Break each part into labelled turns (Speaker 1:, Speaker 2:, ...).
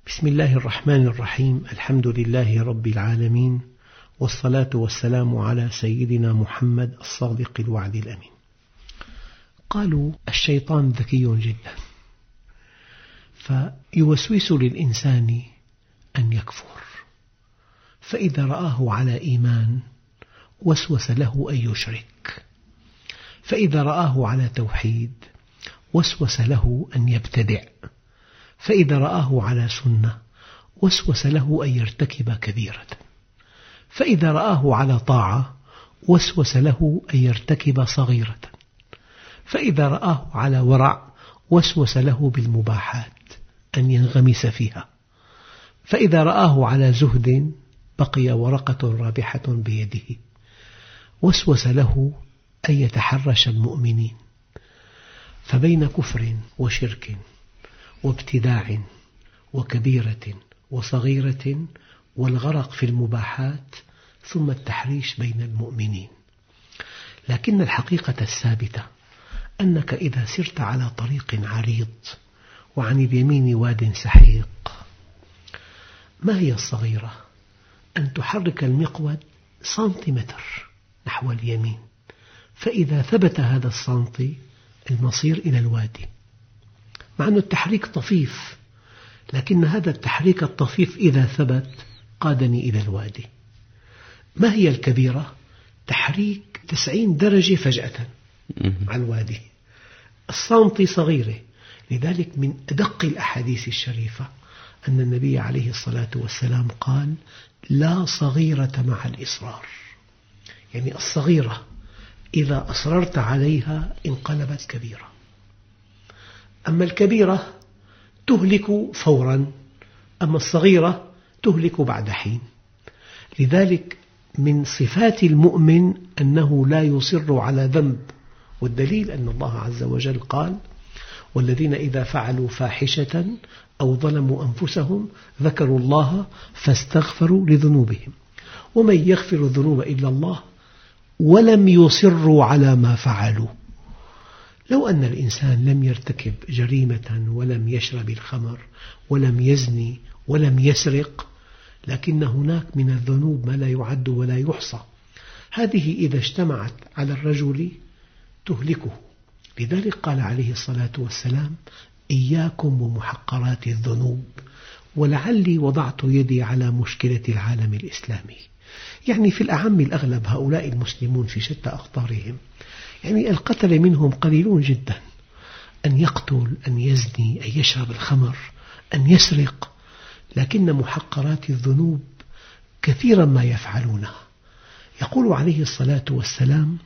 Speaker 1: بسم الله الرحمن الرحيم. الحمد لله رب العالمين، والصلاة والسلام على سيدنا محمد الصادق الوعد الأمين. قالوا الشيطان ذكي جدا، فيوسوس للإنسان أن يكفر، فإذا رآه على إيمان وسوس له أن يشرك، فإذا رآه على توحيد وسوس له أن يبتدع، فإذا رآه على سنة وسوس له أن يرتكب كبيرة، فإذا رآه على طاعة وسوس له أن يرتكب صغيرة، فإذا رآه على ورع وسوس له بالمباحات أن ينغمس فيها، فإذا رآه على زهد بقي ورقة رابحة بيده، وسوس له أن يتحرش المؤمنين. فبين كفر وشرك وابتداع وكبيرة وصغيرة والغرق في المباحات ثم التحريش بين المؤمنين. لكن الحقيقة الثابتة أنك إذا سرت على طريق عريض وعن اليمين واد سحيق، ما هي الصغيرة؟ أن تحرك المقود سنتيمتر نحو اليمين، فإذا ثبت هذا السنتي المصير إلى الوادي، مع أن التحريك طفيف، لكن هذا التحريك الطفيف إذا ثبت قادني إلى الوادي. ما هي الكبيرة؟ تحريك 90 درجة فجأة على الوادي. السنتي صغيرة، لذلك من أدق الأحاديث الشريفة أن النبي عليه الصلاة والسلام قال: لا صغيرة مع الإصرار، يعني الصغيرة إذا أصررت عليها انقلبت كبيرة، أما الكبيرة تهلك فورا، أما الصغيرة تهلك بعد حين. لذلك من صفات المؤمن أنه لا يصر على ذنب، والدليل أن الله عز وجل قال: والذين إذا فعلوا فاحشة أو ظلموا أنفسهم ذكروا الله فاستغفروا لذنوبهم ومن يغفر الذنوب إلا الله ولم يصروا على ما فعلوا. لو أن الإنسان لم يرتكب جريمة ولم يشرب الخمر ولم يزني ولم يسرق، لكن هناك من الذنوب ما لا يعد ولا يحصى، هذه إذا اجتمعت على الرجل تهلكه. لذلك قال عليه الصلاة والسلام: إياكم ومحقرات الذنوب، ولعلي وضعت يدي على مشكلة العالم الإسلامي. يعني في الأعم الأغلب هؤلاء المسلمون في شتى أقطارهم، يعني القتل منهم قليلون جدا، أن يقتل، أن يزني، أن يشرب الخمر، أن يسرق، لكن محقرات الذنوب كثيرا ما يفعلونها. يقول عليه الصلاة والسلام: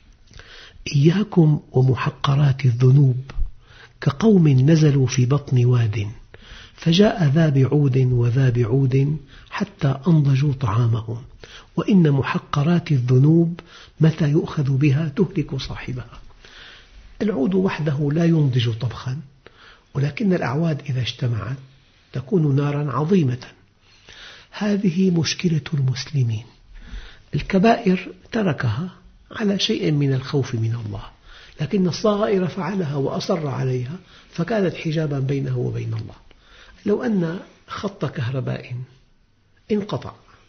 Speaker 1: إياكم ومحقرات الذنوب، كقوم نزلوا في بطن واد فجاء ذا بعود وذا بعود حتى أنضجوا طعامهم، وإن محقرات الذنوب متى يؤخذ بها تهلك صاحبها. العود وحده لا ينضج طبخا، ولكن الأعواد إذا اجتمعت تكون نارا عظيمة. هذه مشكلة المسلمين. الكبائر تركها على شيء من الخوف من الله، لكن الصغائر فعلها وأصر عليها فكانت حجابا بينه وبين الله. لو أن خط كهرباء انقطع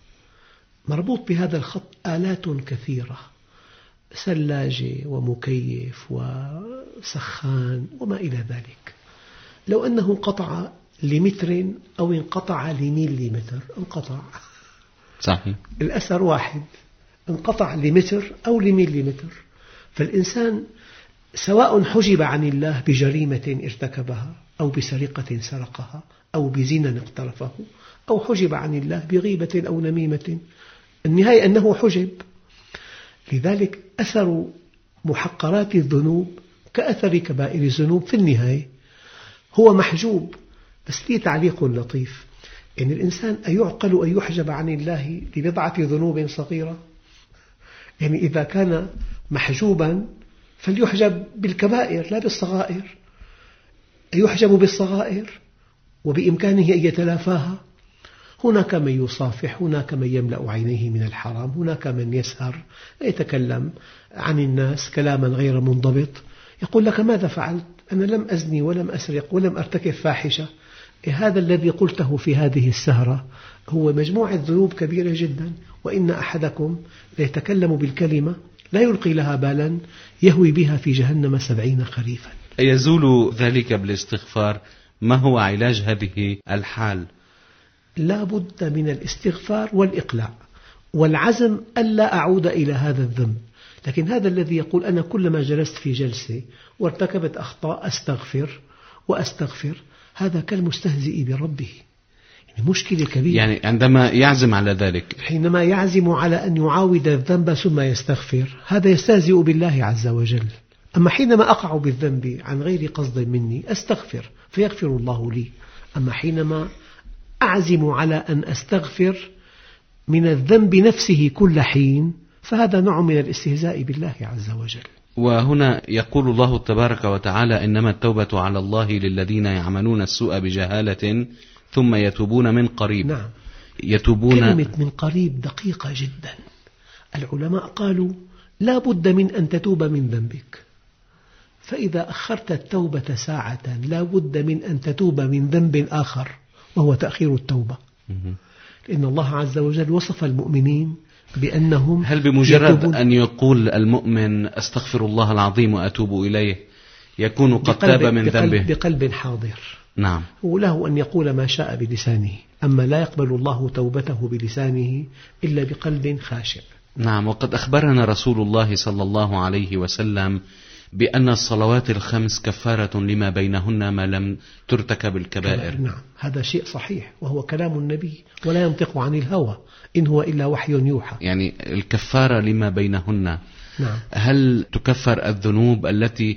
Speaker 1: مربوط بهذا الخط آلات كثيرة، ثلاجة ومكيف وسخان وما إلى ذلك، لو أنه انقطع لمتر أو انقطع لميليمتر انقطع،
Speaker 2: صحيح،
Speaker 1: الأثر واحد، انقطع لمتر أو لميليمتر. فالإنسان سواء حجب عن الله بجريمة ارتكبها أو بسرقة سرقها أو بزنا اقترفه، أو حجب عن الله بغيبة أو نميمة، النهاية أنه حجب. لذلك أثر محقرات الذنوب كأثر كبائر الذنوب، في النهاية هو محجوب. بس لي تعليق لطيف: إن الإنسان أيعقل أن يحجب عن الله لبضعة ذنوب صغيرة؟ يعني إذا كان محجوبا فليحجب بالكبائر لا بالصغائر، يحجب بالصغائر وبإمكانه أن يتلافاها. هناك من يصافح، هناك من يملأ عينيه من الحرام، هناك من يسهر يتكلم عن الناس كلاما غير منضبط، يقول لك: ماذا فعلت؟ أنا لم أزني ولم أسرق ولم أرتكب فاحشة. هذا الذي قلته في هذه السهرة هو مجموعة ذنوب كبيرة جدا، وإن أحدكم ليتكلم بالكلمة لا يلقي لها بالا يهوي بها في جهنم 70 خريفا.
Speaker 2: يزول ذلك بالاستغفار؟ ما هو علاج هذه الحال؟
Speaker 1: لا بد من الاستغفار والإقلاع والعزم ألا أعود إلى هذا الذنب. لكن هذا الذي يقول أنا كلما جلست في جلسة وارتكبت أخطاء أستغفر، هذا كالمستهزئ بربه، يعني مشكلة كبيرة.
Speaker 2: يعني عندما يعزم على ذلك،
Speaker 1: حينما يعزم على أن يعاود الذنب ثم يستغفر، هذا يستهزئ بالله عز وجل. أما حينما أقع بالذنب عن غير قصد مني أستغفر فيغفر الله لي. أما حينما أعزم على أن أستغفر من الذنب نفسه كل حين، فهذا نوع من الاستهزاء بالله عز وجل.
Speaker 2: وهنا يقول الله تبارك وتعالى: إنما التوبة على الله للذين يعملون السوء بجهالة ثم يتوبون من قريب.
Speaker 1: نعم،
Speaker 2: يتوبون.
Speaker 1: كلمة من قريب دقيقة جدا. العلماء قالوا لا بد من أن تتوب من ذنبك، فإذا أخرت التوبة ساعة لا بد من أن تتوب من ذنب آخر وهو تأخير التوبة. لأن الله عز وجل وصف المؤمنين بأنهم
Speaker 2: هل بمجرد أن يقول المؤمن أستغفر الله العظيم وأتوب إليه يكون قد تاب من ذنبه؟
Speaker 1: بقلب حاضر.
Speaker 2: نعم.
Speaker 1: وله أن يقول ما شاء بلسانه، أما لا يقبل الله توبته بلسانه إلا بقلب خاشع.
Speaker 2: نعم. وقد أخبرنا رسول الله صلى الله عليه وسلم بأن الصلوات الخمس كفارة لما بينهن ما لم ترتكب الكبائر.
Speaker 1: نعم، هذا شيء صحيح وهو كلام النبي ولا ينطق عن الهوى، إن هو إلا وحي يوحى.
Speaker 2: يعني الكفارة لما بينهن.
Speaker 1: نعم.
Speaker 2: هل تكفر الذنوب التي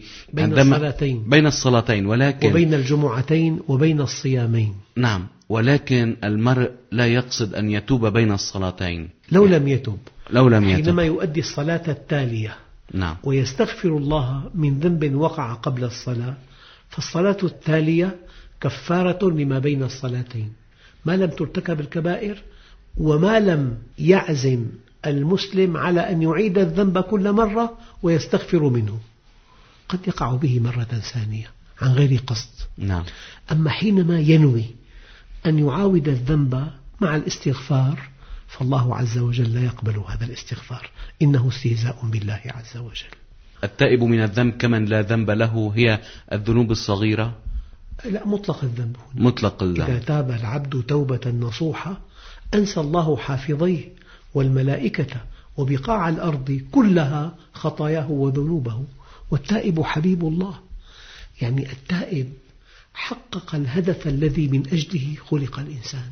Speaker 2: بين الصلاتين ولكن
Speaker 1: وبين الجمعتين وبين الصيامين؟
Speaker 2: نعم، ولكن المرء لا يقصد أن يتوب بين الصلاتين
Speaker 1: لو لم يتوب حينما
Speaker 2: يتوب.
Speaker 1: يؤدي الصلاة التالية
Speaker 2: نعم.
Speaker 1: ويستغفر الله من ذنب وقع قبل الصلاة، فالصلاة التالية كفارة لما بين الصلاتين ما لم ترتكب الكبائر، وما لم يعزم المسلم على أن يعيد الذنب كل مرة ويستغفر منه. قد يقع به مرة ثانية عن غير قصد.
Speaker 2: نعم.
Speaker 1: أما حينما ينوي أن يعاود الذنب مع الاستغفار فالله عز وجل لا يقبل هذا الاستغفار، إنه استهزاء بالله عز وجل.
Speaker 2: التائب من الذنب كمن لا ذنب له هي الذنوب الصغيرة؟
Speaker 1: لا، مطلق الذنب هنا.
Speaker 2: مطلق الذنب.
Speaker 1: إذا تاب العبد توبة نصوحة أنسى الله حافظيه والملائكة وبقاع الأرض كلها خطاياه وذنوبه، والتائب حبيب الله. يعني التائب حقق الهدف الذي من أجله خلق الإنسان،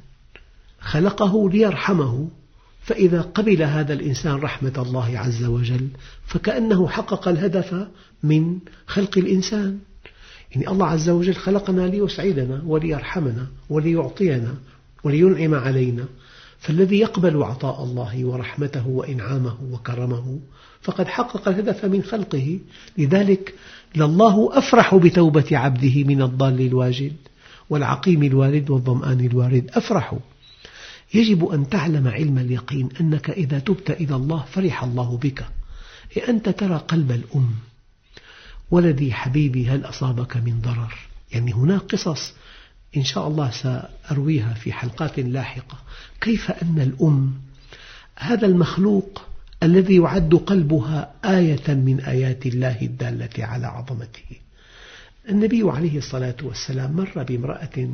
Speaker 1: خلقه ليرحمه، فإذا قبل هذا الإنسان رحمة الله عز وجل فكأنه حقق الهدف من خلق الإنسان. يعني الله عز وجل خلقنا ليسعدنا وليرحمنا وليعطينا ولينعم علينا، فالذي يقبل عطاء الله ورحمته وإنعامه وكرمه فقد حقق الهدف من خلقه. لذلك لله أفرح بتوبة عبده من الضال الواجد والعقيم الوارد والظمآن الوارد. أفرح. يجب أن تعلم علم اليقين أنك إذا تبت إلى الله فرح الله بك. أنت ترى قلب الأم: ولدي حبيبي هل أصابك من ضرر؟ يعني هناك قصص إن شاء الله سأرويها في حلقات لاحقة، كيف أن الأم هذا المخلوق الذي يعد قلبها آية من آيات الله الدالة على عظمته. النبي عليه الصلاة والسلام مر بامرأة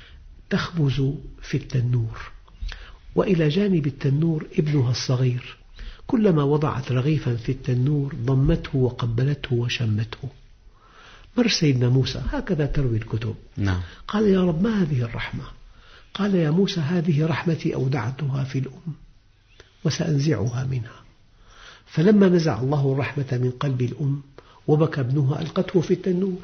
Speaker 1: تخبز في التنور، وإلى جانب التنور ابنها الصغير، كلما وضعت رغيفا في التنور ضمته وقبلته وشمته. مر سيدنا موسى، هكذا تروي الكتب.
Speaker 2: نعم.
Speaker 1: قال: يا رب، ما هذه الرحمة؟ قال: يا موسى، هذه رحمتي أودعتها في الأم وسأنزعها منها. فلما نزع الله الرحمة من قلب الأم وبكى ابنها ألقته في التنور.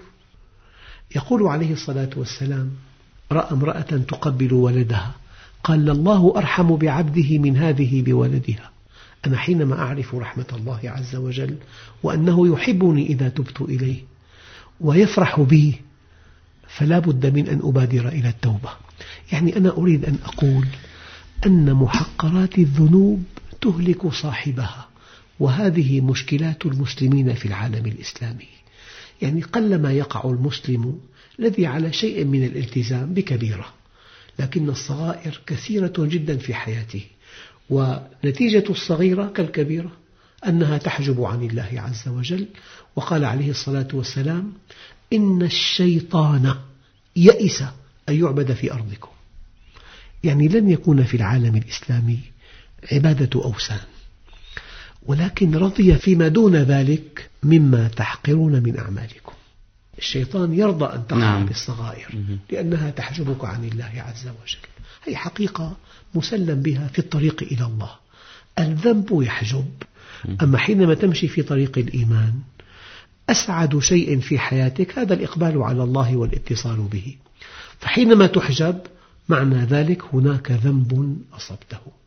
Speaker 1: يقول عليه الصلاة والسلام: رأى امرأة تقبل ولدها قال: الله أرحم بعبده من هذه بولدها. أنا حينما أعرف رحمة الله عز وجل وأنه يحبني إذا تبت إليه ويفرح بي فلا بد من أن أبادر إلى التوبة. يعني أنا أريد أن أقول أن محقرات الذنوب تهلك صاحبها، وهذه مشكلات المسلمين في العالم الإسلامي. يعني قلما يقع المسلم الذي على شيء من الالتزام بكبيرة، لكن الصغائر كثيرة جدا في حياته، ونتيجة الصغيرة كالكبيرة أنها تحجب عن الله عز وجل. وقال عليه الصلاة والسلام: إن الشيطان يئس أن يعبد في أرضكم. يعني لن يكون في العالم الإسلامي عبادة أوثان، ولكن رضي فيما دون ذلك مما تحقرون من أعمالكم. الشيطان يرضى أن تقع بالصغائر لأنها تحجبك عن الله عز وجل. هي حقيقة مسلم بها في الطريق إلى الله. الذنب يحجب، أما حينما تمشي في طريق الإيمان أسعد شيء في حياتك هذا الإقبال على الله والاتصال به، فحينما تحجب معنى ذلك هناك ذنب أصبته.